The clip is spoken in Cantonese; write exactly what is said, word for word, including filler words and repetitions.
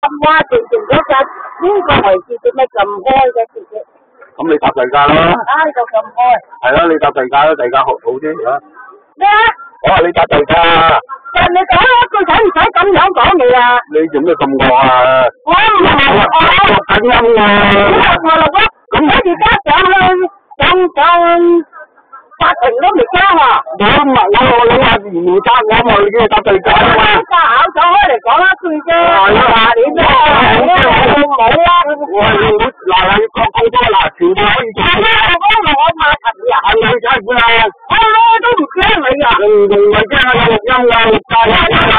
哇！直情嗰隻呢個位置做咩咁開嘅直情？ 咁你搭第架啦。 啊！呢度咁開。 係啦，你搭第架啦，第架好好啲嚇。 咩啊？ 我話你搭第架。 人哋講一句使唔使咁樣講你啊？ 你做咩咁惡啊？ 我唔係我錄緊音啊！ 我錄咗，咁而家上去上上法庭都未交啊！ 我唔係我我諗下唔答我咪已經搭第架啦嘛。 家考咗開嚟講一句啫。係啊，你咩啊？冇啊！ 我係嗱你講好多嗱，全部可以做。 係啊，我因為我怕陳人。 係咪真係啊？ 我都唔驚你啊！ 唔唔係驚啊！有錄音㗎，錄㗎。